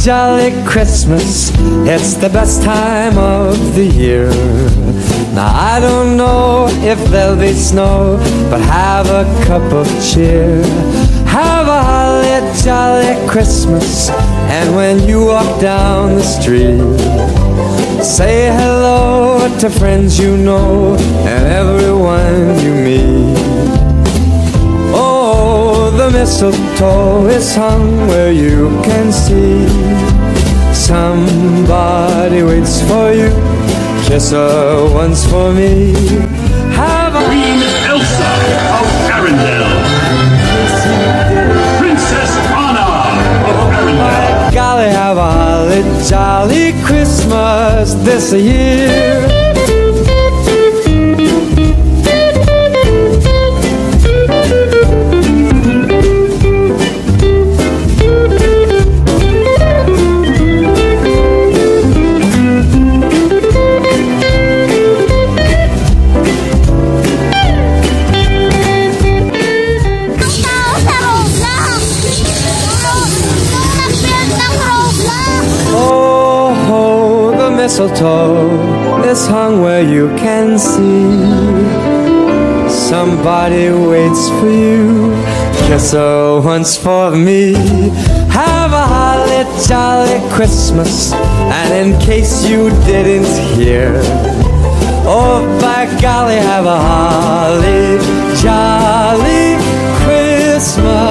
jolly Christmas. It's the best time of the year. Now I don't know if there'll be snow, but have a cup of cheer. Have a holly jolly Christmas, and when you walk down the street, say hello to friends you know and everyone you meet. Oh, the mistletoe is hung where you can see. Somebody waits for you, kiss her once for me. Have a Queen Elsa of Arendelle, Princess Anna of Arendelle. Golly, have a holly jolly Christmas this year. Mistletoe is hung where you can see. Somebody waits for you, kiss her once for me. Have a holly jolly Christmas, and in case you didn't hear, oh by golly, have a holly jolly Christmas.